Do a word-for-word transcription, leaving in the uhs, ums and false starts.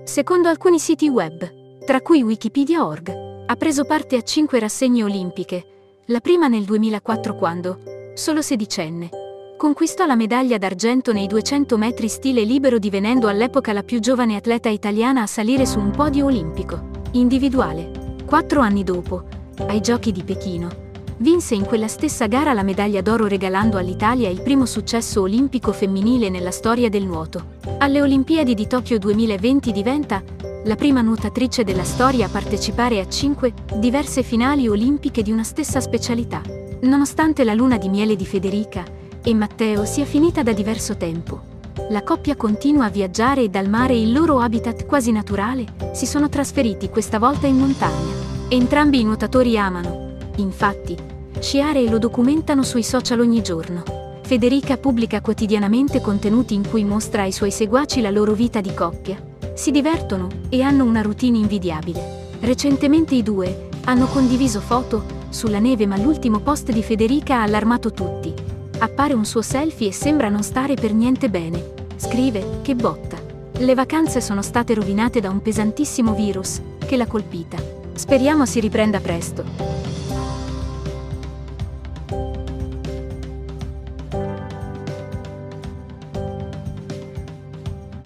Secondo alcuni siti web, tra cui Wikipedia punto org, ha preso parte a cinque rassegne olimpiche, la prima nel duemilaquattro quando, solo sedicenne, conquistò la medaglia d'argento nei duecento metri stile libero divenendo all'epoca la più giovane atleta italiana a salire su un podio olimpico individuale. Quattro anni dopo, ai Giochi di Pechino, vinse in quella stessa gara la medaglia d'oro regalando all'Italia il primo successo olimpico femminile nella storia del nuoto. Alle Olimpiadi di Tokyo duemilaventi diventa la prima nuotatrice della storia a partecipare a cinque diverse finali olimpiche di una stessa specialità. Nonostante la luna di miele di Federica e Matteo sia finita da diverso tempo, la coppia continua a viaggiare e dal mare il loro habitat quasi naturale si sono trasferiti questa volta in montagna. Entrambi i nuotatori amano, infatti, sciare e lo documentano sui social ogni giorno. Federica pubblica quotidianamente contenuti in cui mostra ai suoi seguaci la loro vita di coppia. Si divertono e hanno una routine invidiabile. Recentemente i due hanno condiviso foto sulla neve, ma l'ultimo post di Federica ha allarmato tutti. Appare un suo selfie e sembra non stare per niente bene. Scrive: "Che botta. Le vacanze sono state rovinate da un pesantissimo virus che l'ha colpita. Speriamo si riprenda presto."